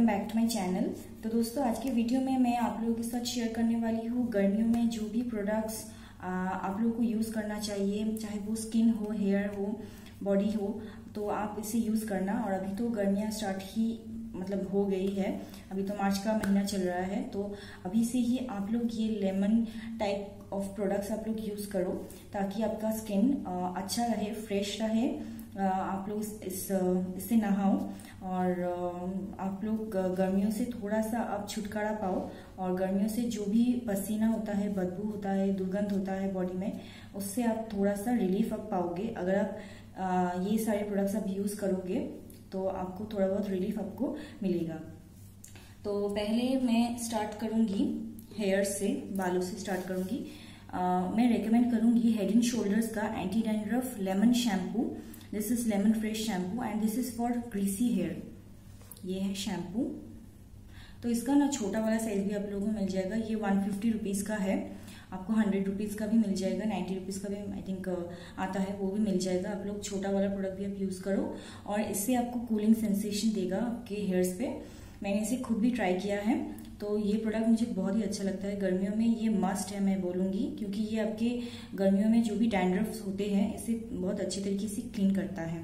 Back to my channel. तो दोस्तों आज की वीडियो में मैं आप लोगों के साथ शेयर करने वाली हूँ गर्मियों में जो भी प्रोडक्ट्स आप लोगों को यूज़ करना चाहिए, चाहे वो स्किन हो, हेयर हो, बॉडी हो, तो आप इसे यूज़ करना। और अभी तो गर्मियाँ स्टार्ट ही मतलब हो गई है, अभी तो मार्च का महीना चल रहा है, तो अभी से ही आप लोग ये लेमन टाइप ऑफ प्रोडक्ट्स आप लोग यूज़ करो ताकि आपका स्किन अच्छा रहे, फ्रेश रहे। आप लोग इससे नहाओ और आप लोग गर्मियों से थोड़ा सा आप छुटकारा पाओ। और गर्मियों से जो भी पसीना होता है, बदबू होता है, दुर्गंध होता है बॉडी में, उससे आप थोड़ा सा रिलीफ आप पाओगे। अगर आप ये सारे प्रोडक्ट्स आप यूज़ करोगे तो आपको थोड़ा बहुत रिलीफ आपको मिलेगा। तो पहले मैं स्टार्ट करूँगी हेयर से, बालों से स्टार्ट करूँगी। मैं रेकमेंड करूँगी हेड एंड शोल्डर्स का anti dandruff lemon shampoo. This is lemon fresh shampoo and this is for greasy hair. ये है शैम्पू। तो इसका ना छोटा वाला साइज भी आप लोगों को मिल जाएगा। ये 150 रुपीज़ का है, आपको 100 रुपीज़ का भी मिल जाएगा, 90 रुपीज़ का भी आई थिंक आता है, वो भी मिल जाएगा। आप लोग छोटा वाला प्रोडक्ट भी आप यूज़ करो और इससे आपको कूलिंग सेंसेशन देगा आपके हेयर्स पे। मैंने इसे खुद भी ट्राई किया है, तो ये प्रोडक्ट मुझे बहुत ही अच्छा लगता है। गर्मियों में ये मस्ट है मैं बोलूँगी, क्योंकि ये आपके गर्मियों में जो भी डैंड्रफ्स होते हैं इसे बहुत अच्छे तरीके से क्लीन करता है।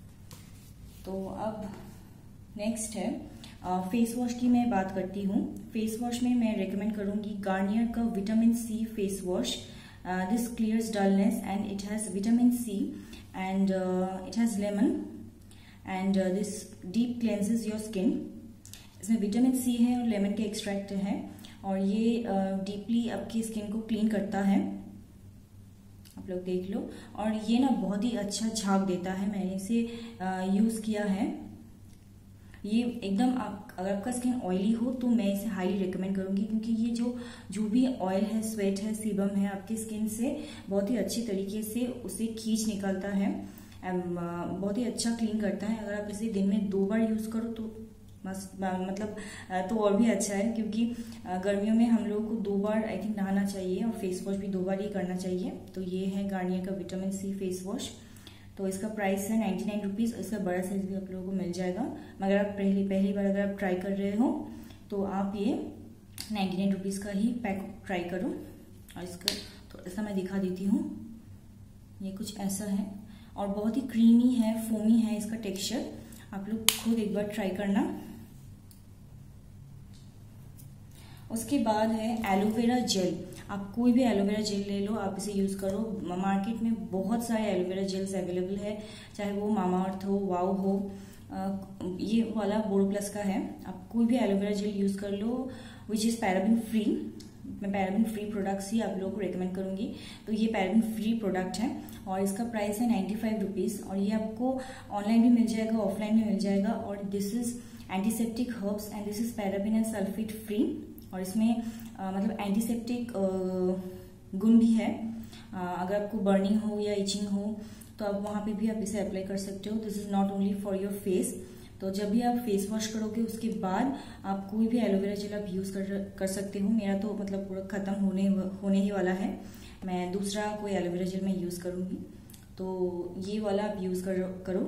तो अब नेक्स्ट है फेस वॉश की मैं बात करती हूँ। फेस वॉश में मैं रेकमेंड करूँगी गार्नियर का vitamin C face wash. This clears dullness and it has vitamin C and it has lemon and this deep cleanses your skin. इसमें विटामिन सी है और लेमन के एक्सट्रैक्ट है और ये डीपली आपकी स्किन को क्लीन करता है, आप लोग देख लो। और ये ना बहुत ही अच्छा झाग देता है, मैंने इसे यूज़ किया है। ये एकदम अगर आपका स्किन ऑयली हो तो मैं इसे हाईली रिकमेंड करूँगी, क्योंकि ये जो भी ऑयल है, स्वेट है, सीबम है, आपकी स्किन से बहुत ही अच्छी तरीके से उसे खींच निकालता है, बहुत ही अच्छा क्लीन करता है। अगर आप इसे दिन में 2 बार यूज़ करो तो मतलब तो और भी अच्छा है, क्योंकि गर्मियों में हम लोगों को 2 बार आई थिंक नहाना चाहिए और फेस वॉश भी 2 बार ही करना चाहिए। तो ये है गार्नियर का विटामिन सी फेस वॉश। तो इसका प्राइस है 99 रुपीज़। इसका बड़ा साइज भी आप लोगों को मिल जाएगा, मगर आप पहली बार अगर आप ट्राई कर रहे हो तो आप ये 99 रुपीज़ का ही पैक ट्राई करो। और इसका थोड़ा सा मैं दिखा देती हूँ, ये कुछ ऐसा है और बहुत ही क्रीमी है, फोमी है इसका टेक्सचर। आप लोग खुद एक बार ट्राई करना। उसके बाद है एलोवेरा जेल। आप कोई भी एलोवेरा जेल ले लो, आप इसे यूज़ करो। मार्केट में बहुत सारे एलोवेरा जेल्स अवेलेबल है, चाहे वो मामाअर्थ हो, वाओ हो, ये वाला बोरोप्लस का है। आप कोई भी एलोवेरा जेल यूज़ कर लो विच इज़ पैराबिन फ्री। मैं पैराबिन फ्री प्रोडक्ट्स ही आप लोगों को रेकमेंड करूँगी। तो ये पैराबिन फ्री प्रोडक्ट है और इसका प्राइस है 95 रुपीज़। और ये आपको ऑनलाइन भी मिल जाएगा, ऑफलाइन भी मिल जाएगा। और this is antiseptic herbs and this is paraben and sulphate free. और इसमें मतलब एंटीसेप्टिक गुण भी है। अगर आपको बर्निंग हो या इचिंग हो तो आप वहाँ पे भी आप इसे अप्लाई कर सकते हो। This is not only for your face. तो जब भी आप फेस वॉश करोगे उसके बाद आप कोई भी एलोवेरा जेल आप यूज़ कर सकते हो। मेरा तो मतलब पूरा ख़त्म होने ही वाला है, मैं दूसरा कोई एलोवेरा जेल मैं यूज़ करूँगी। तो ये वाला आप यूज़ करो।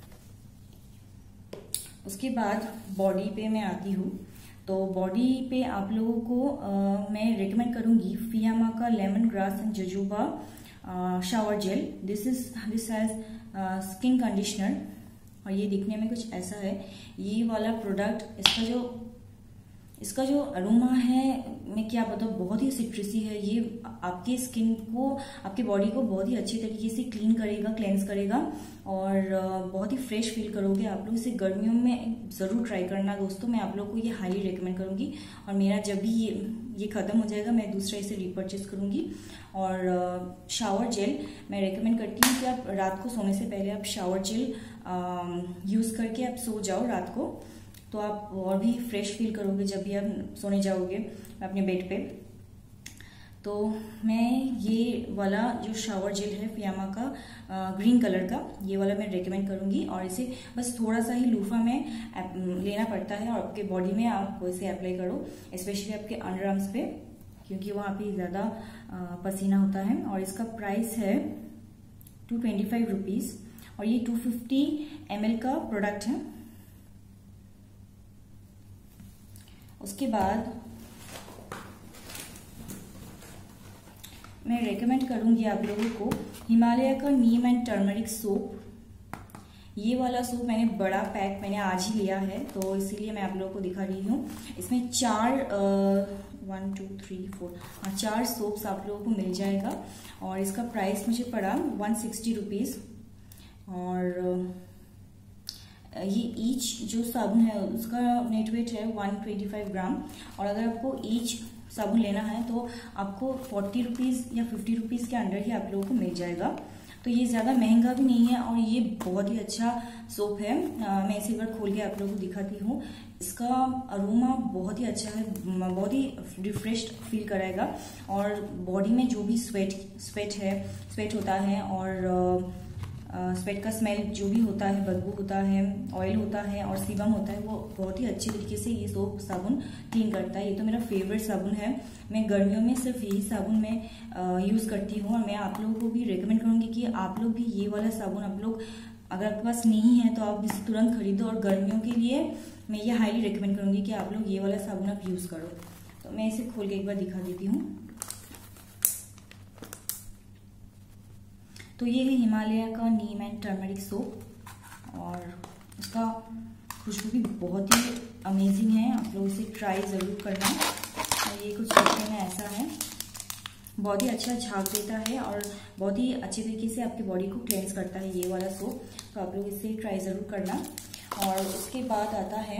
उसके बाद बॉडी पे मैं आती हूँ। तो बॉडी पे आप लोगों को मैं रेकमेंड करूँगी फियामा का lemon grass and jojoba shower gel. This has skin conditioner और ये दिखने में कुछ ऐसा है। ये वाला प्रोडक्ट इसका जो अरोमा है मैं क्या बताऊँ, बहुत ही सिट्रसी है। ये आपके स्किन को, आपके बॉडी को बहुत ही अच्छी तरीके से क्लीन करेगा, क्लेंस करेगा और बहुत ही फ्रेश फील करोगे। आप लोग इसे गर्मियों में ज़रूर ट्राई करना दोस्तों, मैं आप लोग को ये हाईली रिकमेंड करूँगी। और मेरा जब भी ये ख़त्म हो जाएगा मैं दूसरा इसे रिपर्चेज करूँगी। और शावर जेल मैं रेकमेंड करती हूँ कि आप रात को सोने से पहले आप शावर जेल यूज़ करके आप सो जाओ रात को, तो आप और भी फ्रेश फील करोगे जब भी आप सोने जाओगे अपने बेड पे। तो मैं ये वाला जो शावर जेल है फियामा का ग्रीन कलर का, ये वाला मैं रेकमेंड करूँगी। और इसे बस थोड़ा सा ही लूफा में लेना पड़ता है और आपके बॉडी में आप इसे अप्लाई करो, स्पेशली आपके अंडर आर्म्स पे, क्योंकि वहाँ पे ज़्यादा पसीना होता है। और इसका प्राइस है 225 रुपीज़ और ये 250 ml का प्रोडक्ट है। उसके बाद मैं रेकमेंड करूंगी आप लोगों को हिमालय का नीम एंड टर्मरिक सोप। ये वाला सोप मैंने बड़ा पैक मैंने आज ही लिया है, तो इसीलिए मैं आप लोगों को दिखा रही हूँ। इसमें 1 2 3 4 4 सोप्स आप लोगों को मिल जाएगा और इसका प्राइस मुझे पड़ा 160 रुपीज़। और ये ईच जो साबुन है उसका नेट वेट है 125 ग्राम। और अगर आपको ईच साबुन लेना है तो आपको 40 रुपीज़ या 50 रुपीज़ के अंडर ही आप लोगों को मिल जाएगा। तो ये ज़्यादा महंगा भी नहीं है और ये बहुत ही अच्छा सोप है। मैं इसे एक बार खोल के आप लोगों को दिखाती हूँ। इसका अरोमा बहुत ही अच्छा है, बहुत ही रिफ्रेश्ड फील कराएगा और बॉडी में जो भी स्वेट होता है और स्वेट का स्मेल जो भी होता है, बदबू होता है, ऑयल होता है और सीबम होता है, वो बहुत ही अच्छे तरीके से ये सोप साबुन क्लीन करता है। ये तो मेरा फेवरेट साबुन है। मैं गर्मियों में सिर्फ यही साबुन मैं यूज़ करती हूँ और मैं आप लोगों को भी रेकमेंड करूँगी कि आप लोग भी ये वाला साबुन आप लोग अगर आपके पास नहीं है तो आप इसे तुरंत खरीदो। और गर्मियों के लिए मैं ये हाईली रिकमेंड करूँगी कि आप लोग ये वाला साबुन आप यूज़ करो। तो मैं इसे खोल के एक बार दिखा देती हूँ। तो ये है हिमालय का नीम एंड टर्मरिक सोप और इसका खुशबू भी बहुत ही अमेजिंग है। आप लोग इसे ट्राई ज़रूर करना। और ये कुछ देखने में ऐसा है, बहुत ही अच्छा झाग देता है और बहुत ही अच्छे तरीके से आपकी बॉडी को क्लेंस करता है ये वाला सोप। तो आप लोग इसे ट्राई ज़रूर करना। और उसके बाद आता है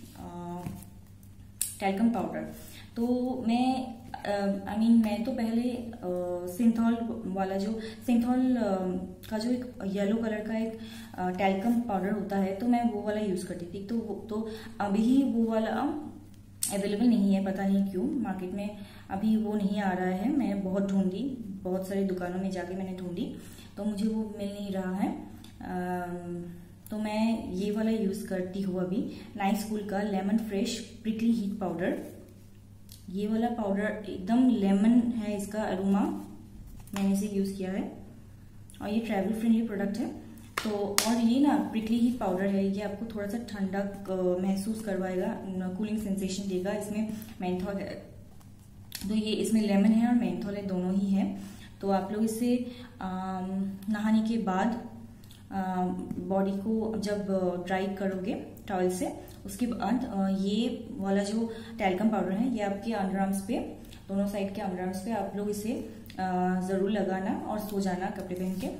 टैल्कम पाउडर। तो मैं तो पहले सिंथॉल वाला जो सिंथॉल का जो एक येलो कलर का एक टैल्कम पाउडर होता है तो मैं वो वाला यूज़ करती थी। तो अभी ही वो वाला अवेलेबल नहीं है, पता नहीं क्यों मार्केट में अभी वो नहीं आ रहा है। मैं बहुत ढूंढी, बहुत सारी दुकानों में जाके मैंने ढूंढी तो मुझे वो मिल नहीं रहा है। तो मैं ये वाला यूज़ करती हूँ अभी, नाइस कूल का lemon fresh prickly heat powder. ये वाला पाउडर एकदम लेमन है, इसका अरोमा, मैंने इसे यूज़ किया है और ये ट्रैवल फ्रेंडली प्रोडक्ट है। तो और ये ना प्रिकली हीट पाउडर है, ये आपको थोड़ा सा ठंडा महसूस करवाएगा, कूलिंग सेंसेशन देगा। इसमें मेंथॉल है, तो ये इसमें लेमन है और मेंथॉल है, दोनों ही है। तो आप लोग इसे नहाने के बाद बॉडी को जब ड्राई करोगे टॉवल से, उसके बाद ये वाला जो टैल्कम पाउडर है ये आपके अंडरआर्म्स पे, दोनों साइड के अंडरआर्म्स पे आप लोग इसे ज़रूर लगाना और सो जाना कपड़े पहन के।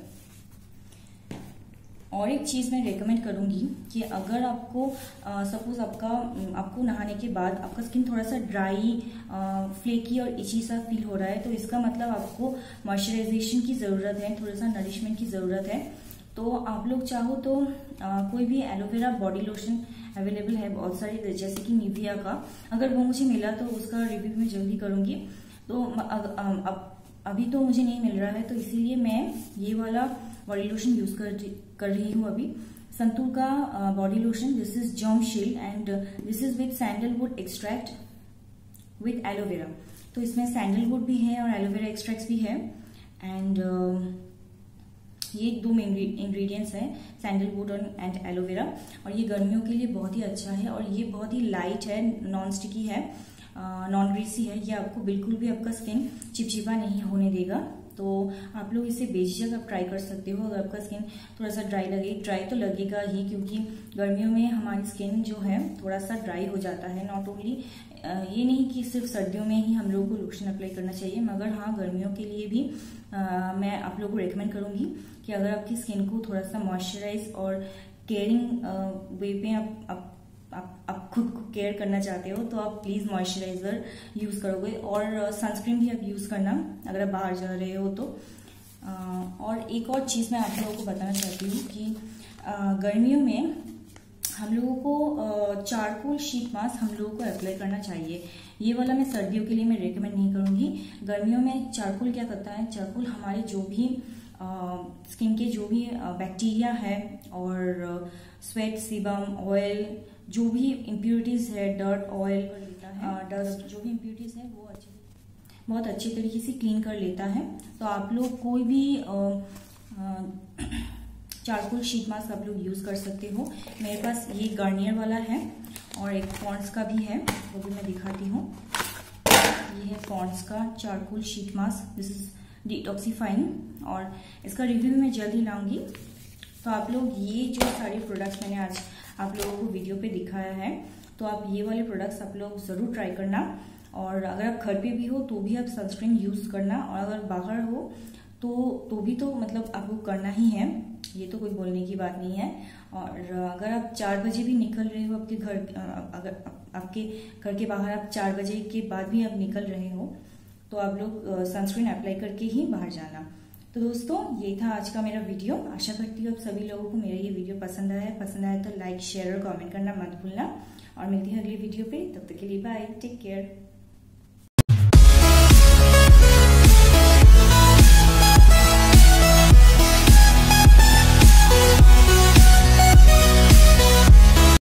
और एक चीज़ मैं रेकमेंड करूँगी कि अगर आपको सपोज आपको नहाने के बाद आपका स्किन थोड़ा सा ड्राई, फ्लेकी और इची सा फील हो रहा है तो इसका मतलब आपको मॉइस्चराइजेशन की ज़रूरत है, थोड़ा सा नरिशमेंट की ज़रूरत है। तो आप लोग चाहो तो कोई भी एलोवेरा बॉडी लोशन अवेलेबल है बहुत सारी, जैसे कि निविया का, अगर वो मुझे मिला तो उसका रिव्यू मैं जल्दी करूँगी। तो अभी तो मुझे नहीं मिल रहा है तो इसीलिए मैं ये वाला बॉडी लोशन यूज़ कर रही हूँ अभी, संतूर का body lotion. This is germ shield and this is with sandalwood extract with aloe vera. तो इसमें सैंडलवुड भी है और एलोवेरा एक्सट्रैक्ट्स भी है एंड ये दो मेन इंग्रेडिएंट्स हैं, सैंडलवुड एंड एलोवेरा। और ये गर्मियों के लिए बहुत ही अच्छा है और ये बहुत ही लाइट है, नॉन स्टिकी है, नॉन ग्रीसी है। ये आपको बिल्कुल भी आपका स्किन चिपचिपा नहीं होने देगा। तो आप लोग इसे बेझिझक आप ट्राई कर सकते हो। अगर आपका स्किन थोड़ा सा ड्राई तो लगेगा ही, क्योंकि गर्मियों में हमारी स्किन जो है थोड़ा सा ड्राई हो जाता है। नॉट ओनली ये नहीं कि सिर्फ सर्दियों में ही हम लोगों को लोशन अप्लाई करना चाहिए, मगर हाँ गर्मियों के लिए भी मैं आप लोगों को रेकमेंड करूँगी कि अगर आपकी स्किन को थोड़ा सा मॉइस्चराइज और केयरिंग वे पे आप खुद को केयर करना चाहते हो तो आप प्लीज़ मॉइस्चराइजर यूज़ करोगे और सनस्क्रीन भी आप यूज़ करना अगर आप बाहर जा रहे हो तो। और एक और चीज़ मैं आप लोगों को बताना चाहती हूँ कि गर्मियों में हम लोगों को चारकोल शीट मास्क हम लोगों को अप्लाई करना चाहिए। ये वाला मैं सर्दियों के लिए मैं रेकमेंड नहीं करूँगी। गर्मियों में चारकोल क्या करता है, चारकोल हमारे जो भी स्किन के जो भी बैक्टीरिया है और स्वेट, सीबम, ऑयल, जो भी इम्प्योरिटीज़ है, डर्ट, ऑयल, डस्ट, जो भी इम्प्योरिटीज़ है वो बहुत अच्छे तरीके से क्लीन कर लेता है। तो आप लोग कोई भी चारकोल शीट मास्क आप लोग यूज़ कर सकते हो। मेरे पास ये गार्नियर वाला है और एक पॉन्ड्स का भी है, वो भी मैं दिखाती हूँ। ये है पॉन्ड्स का charcoal sheet mask, this is detoxifying, और इसका रिव्यू मैं जल्द ही लाऊंगी। तो आप लोग ये जो सारे प्रोडक्ट्स मैंने आज आप लोगों को वीडियो पे दिखाया है, तो आप ये वाले प्रोडक्ट्स आप लोग जरूर ट्राई करना। और अगर आप घर पे भी हो तो भी आप सनस्क्रीन यूज करना, और अगर बाहर हो तो भी तो मतलब आपको करना ही है, ये तो कोई बोलने की बात नहीं है। और अगर आप 4 बजे भी निकल रहे हो आपके घर, अगर आपके घर के बाहर आप 4 बजे के बाद भी आप निकल रहे हो, तो आप लोग सनस्क्रीन अप्लाई करके ही बाहर जाना। तो दोस्तों ये था आज का मेरा वीडियो। आशा करती हूँ आप सभी लोगों को मेरा ये वीडियो पसंद आया तो लाइक शेयर और कमेंट करना मत भूलना, और मिलती है अगली वीडियो पे। तब तक के लिए बाय, टेक केयर।